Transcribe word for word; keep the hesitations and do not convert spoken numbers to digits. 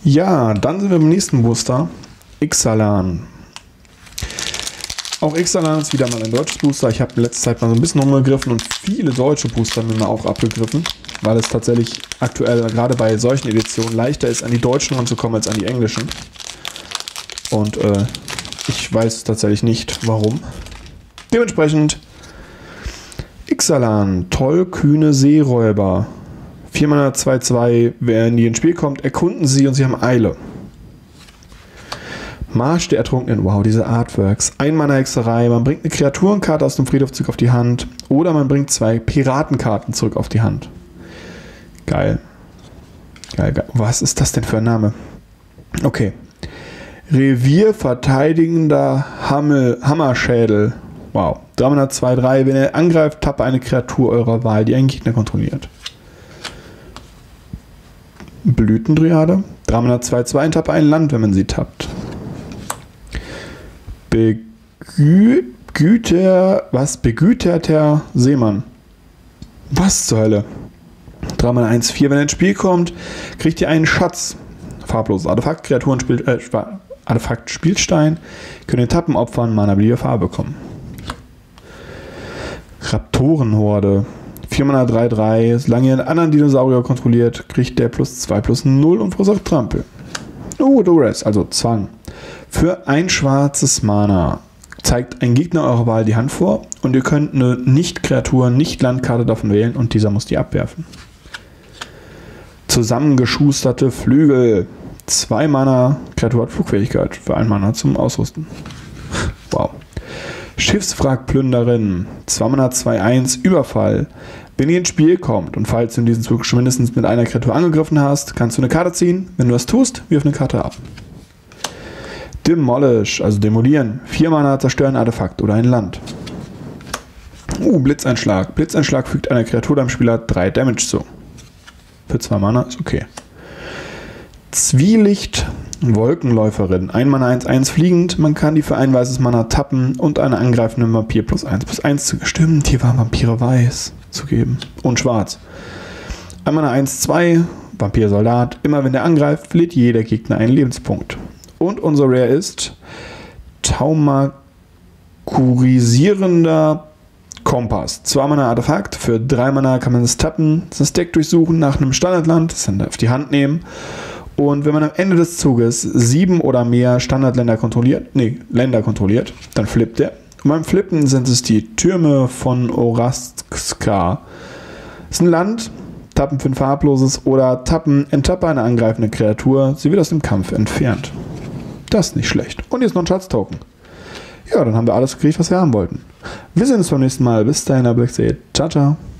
Ja, dann sind wir beim nächsten Booster. Ixalan. Auch Ixalan ist wieder mal ein deutsches Booster. Ich habe in letzter Zeit mal so ein bisschen rumgegriffen und viele deutsche Booster haben wir auch abgegriffen, weil es tatsächlich aktuell gerade bei solchen Editionen leichter ist, an die deutschen ranzukommen als an die englischen. Und äh, ich weiß tatsächlich nicht, warum. Dementsprechend Ixalan, tollkühne Seeräuber. vier Mana zwei zwei, wenn die ins Spiel kommt, erkunden sie und sie haben Eile. Marsch der Ertrunkenen, wow, diese Artworks. Ein Mana Hexerei, man bringt eine Kreaturenkarte aus dem Friedhof zurück auf die Hand oder man bringt zwei Piratenkarten zurück auf die Hand. Geil. Geil, geil. Was ist das denn für ein Name? Okay. Revierverteidigender Hammel, Hammerschädel. Wow. drei Mana zwei drei, wenn er angreift, tappe eine Kreatur eurer Wahl, die einen Gegner kontrolliert. Blütendryade. drei Mana zwei zwei, tappe ein Land, wenn man sie tappt. Begüter, was? Begüterter Seemann. Was zur Hölle? drei Mana eins vier, wenn er ins Spiel kommt, kriegt ihr einen Schatz. Farbloses Artefakt, Kreaturen, Spiel, äh, Artefakt, Spielstein. Können den Tappen opfern, Mana beliebige Farbe bekommen. Raptorenhorde. vier Mana drei drei, solange ihr einen anderen Dinosaurier kontrolliert, kriegt der plus zwei plus null und verursacht Trampel. Oh, Duress, also Zwang. Für ein schwarzes Mana zeigt ein Gegner eurer Wahl die Hand vor und ihr könnt eine Nicht-Kreatur, Nicht-Landkarte davon wählen und dieser muss die abwerfen. Zusammengeschusterte Flügel. Zwei Mana, Kreatur hat Flugfähigkeit. Für ein Mana zum Ausrüsten. Wow. Schiffswrackplünderin. zwei Mana zwei eins, Überfall. Wenn ihr ins Spiel kommt und falls du in diesem Zug schon mindestens mit einer Kreatur angegriffen hast, kannst du eine Karte ziehen. Wenn du das tust, wirf eine Karte ab. Demolish, also demolieren. vier Mana, zerstören Artefakt oder ein Land. Uh, Blitzeinschlag. Blitzeinschlag fügt einer Kreatur deinem Spieler drei Damage zu. Für zwei Mana ist okay. Zwielicht, Wolkenläuferin. ein Mana eins eins fliegend. Man kann die für ein weißes Mana tappen und eine angreifende Vampir plus eins plus eins zu. Stimmt, hier waren Vampire weiß zu geben. Und schwarz. ein Mana eins zwei, Vampir-Soldat. Immer wenn der angreift, verliert jeder Gegner einen Lebenspunkt. Und unser Rare ist Taumakurisierender Kompass. zwei Mana Artefakt. Für drei Mana kann man es tappen, das Deck durchsuchen nach einem Standardland, das dann auf die Hand nehmen. Und wenn man am Ende des Zuges sieben oder mehr Standardländer kontrolliert, nee, Länder kontrolliert, dann flippt er. Und beim Flippen sind es die Türme von Oraskar. Das ist ein Land, tappen für ein farbloses oder tappen, enttappe eine angreifende Kreatur, sie wird aus dem Kampf entfernt. Das ist nicht schlecht. Und jetzt noch ein Schatztoken. Ja, dann haben wir alles gekriegt, was wir haben wollten. Wir sehen uns beim nächsten Mal. Bis dahin, Black Ciao, ciao.